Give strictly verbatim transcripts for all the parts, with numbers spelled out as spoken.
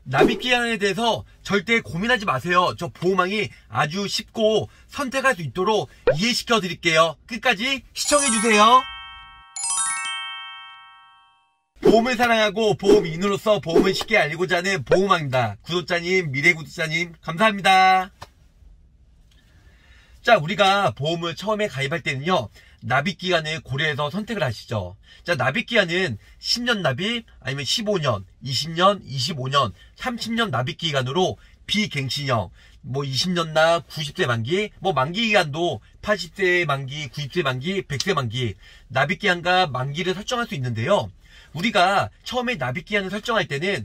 납입기간에 대해서 절대 고민하지 마세요. 저 보호망이 아주 쉽고 선택할 수 있도록 이해시켜 드릴게요. 끝까지 시청해주세요. 보험을 사랑하고 보험인으로서 보험을 쉽게 알고자 하는 보호망입니다. 구독자님, 미래 구독자님 감사합니다. 자, 우리가 보험을 처음에 가입할 때는요, 납입기간을 고려해서 선택을 하시죠. 자, 납입기간은 십 년 납입, 아니면 십오 년, 이십 년, 이십오 년, 삼십 년 납입기간으로 비갱신형, 뭐 이십 년 납, 구십 세 만기, 뭐 만기기간도 팔십 세 만기, 구십 세 만기, 백 세 만기, 납입기간과 만기를 설정할 수 있는데요. 우리가 처음에 납입기간을 설정할 때는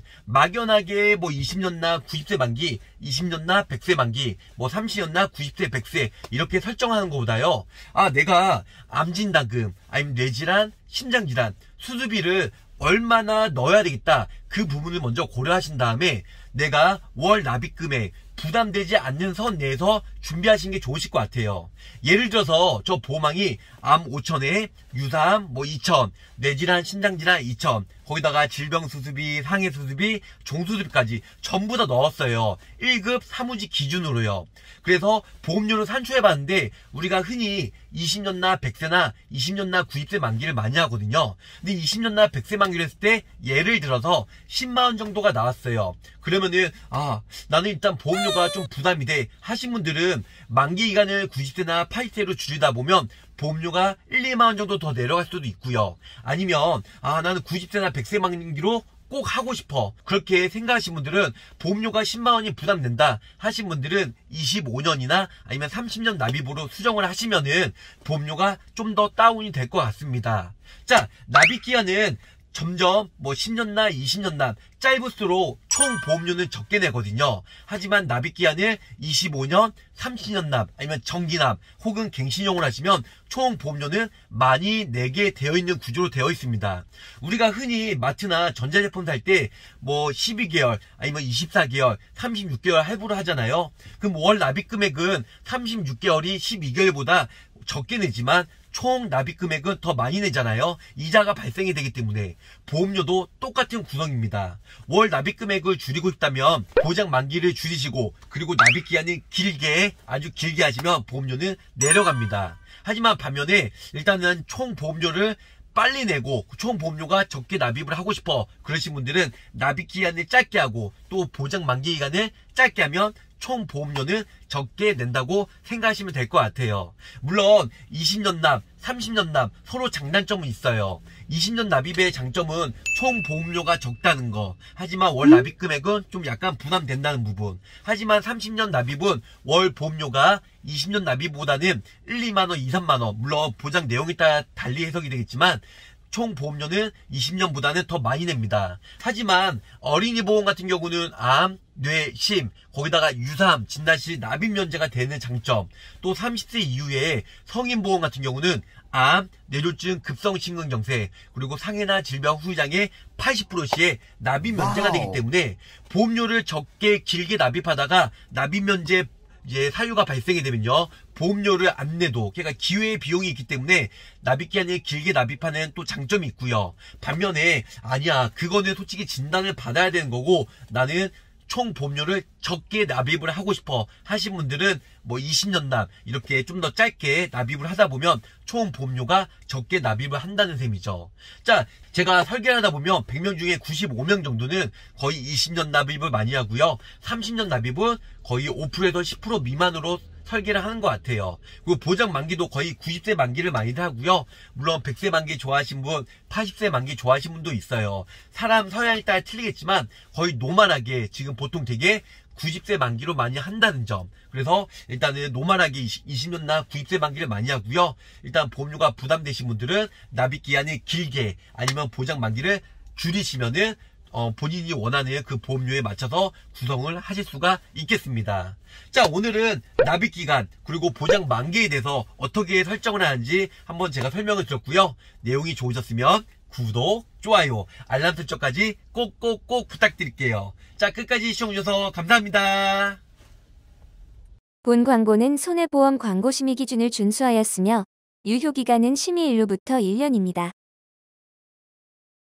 막연하게 뭐 이십 년 납, 구십 세 만기, 이십 년 납, 백 세 만기, 뭐 삼십 년 납, 구십 세, 백 세 이렇게 설정하는 것보다요, 아, 내가 암진단금, 아니면 뇌질환, 심장질환, 수술비를 얼마나 넣어야 되겠다, 그 부분을 먼저 고려하신 다음에 내가 월 납입금액 부담되지 않는 선 내에서 준비하시는 게 좋으실 것 같아요. 예를 들어서 저 보호망이 암 오천에 유사암 뭐 이천, 뇌질환, 신장질환 이천, 거기다가 질병수술비, 상해수술비, 종수술비까지 전부 다 넣었어요. 일 급 사무직 기준으로요. 그래서 보험료를 산출해봤는데 우리가 흔히 이십 년 납 백 세나 이십 년 납 구십 세 만기를 많이 하거든요. 근데 이십 년 납 백 세 만기를 했을 때 예를 들어서 십만 원 정도가 나왔어요. 그러면은 아, 나는 일단 보험료가 좀 부담이 돼 하신 분들은 만기 기간을 구십 세나 팔십 세로 줄이다 보면 보험료가 일, 이만 원 정도 더 내려갈 수도 있고요. 아니면 아, 나는 구십 세나 백 세 만기로 꼭 하고 싶어, 그렇게 생각하신 분들은 보험료가 십만 원이 부담된다 하신 분들은 이십오 년이나 아니면 삼십 년 납입으로 수정을 하시면은 보험료가 좀 더 다운이 될 것 같습니다. 자, 납입기간은 점점 뭐 십 년 납, 이십 년 납 짧을수록 총 보험료는 적게 내거든요. 하지만 납입기간을 이십오 년, 삼십 년 납, 아니면 정기납 혹은 갱신형으로 하시면 총 보험료는 많이 내게 되어 있는 구조로 되어 있습니다. 우리가 흔히 마트나 전자제품 살 때 뭐 십이 개월, 아니면 이십사 개월, 삼십육 개월 할부를 하잖아요. 그럼 월 납입금액은 삼십육 개월이 십이 개월보다 적게 내지만 총 납입금액은 더 많이 내잖아요. 이자가 발생이 되기 때문에 보험료도 똑같은 구성입니다. 월 납입금액을 줄이고 싶다면 보장 만기를 줄이시고, 그리고 납입기간을 길게, 아주 길게 하시면 보험료는 내려갑니다. 하지만 반면에 일단은 총 보험료를 빨리 내고 총 보험료가 적게 납입을 하고 싶어 그러신 분들은 납입기간을 짧게 하고 또 보장 만기기간을 짧게 하면 총 보험료는 적게 낸다고 생각하시면 될 것 같아요. 물론 이십 년 납, 삼십 년 납 서로 장단점은 있어요. 이십 년 납입의 장점은 총 보험료가 적다는 거, 하지만 월 납입 금액은 좀 약간 부담된다는 부분. 하지만 삼십 년 납입은 월 보험료가 이십 년 납입보다는 일, 이만 원, 이, 삼만 원, 물론 보장 내용에 따라 달리 해석이 되겠지만 총 보험료는 이십 년보다는 더 많이 냅니다. 하지만 어린이 보험 같은 경우는 암, 뇌, 심, 거기다가 유사암, 진단시 납입 면제가 되는 장점, 또 삼십 세 이후에 성인 보험 같은 경우는 암, 뇌졸중, 급성심근경색, 그리고 상해나 질병 후유장애 팔십 퍼센트시의 납입 면제가 되기 때문에 보험료를 적게 길게 납입하다가 납입 면제 이제 사유가 발생이 되면요, 보험료를 안 내도, 그러니까 기회의 비용이 있기 때문에 납입기간을 길게 납입하는 또 장점이 있고요. 반면에 아니야, 그거는 솔직히 진단을 받아야 되는 거고 나는 총 보험료를 적게 납입을 하고 싶어 하신 분들은 뭐 이십 년 납 이렇게 좀 더 짧게 납입을 하다 보면 총 보험료가 적게 납입을 한다는 셈이죠. 자, 제가 설계를 하다 보면 백 명 중에 구십오 명 정도는 거의 이십 년 납입을 많이 하고요, 삼십 년 납입은 거의 오 퍼센트에서 십 퍼센트 미만으로 설계를 하는 것 같아요. 그리고 보장 만기도 거의 구십 세 만기를 많이들 하고요. 물론 백 세 만기 좋아하신 분, 팔십 세 만기 좋아하신 분도 있어요. 사람 성향에 따라 틀리겠지만 거의 노멀하게 지금 보통 되게 구십 세 만기로 많이 한다는 점. 그래서 일단은 노멀하게 이십 년 납 구십 세 만기를 많이 하고요. 일단 보험료가 부담되신 분들은 납입 기간이 길게 아니면 보장 만기를 줄이시면은 어, 본인이 원하는 그 보험료에 맞춰서 구성을 하실 수가 있겠습니다. 자, 오늘은 납입기간 그리고 보장 만기에 대해서 어떻게 설정을 하는지 한번 제가 설명을 드렸고요. 내용이 좋으셨으면 구독, 좋아요, 알람 설정까지 꼭꼭꼭 부탁드릴게요. 자, 끝까지 시청해주셔서 감사합니다. 본 광고는 손해보험 광고 심의 기준을 준수하였으며 유효기간은 심의일로부터 일 년입니다.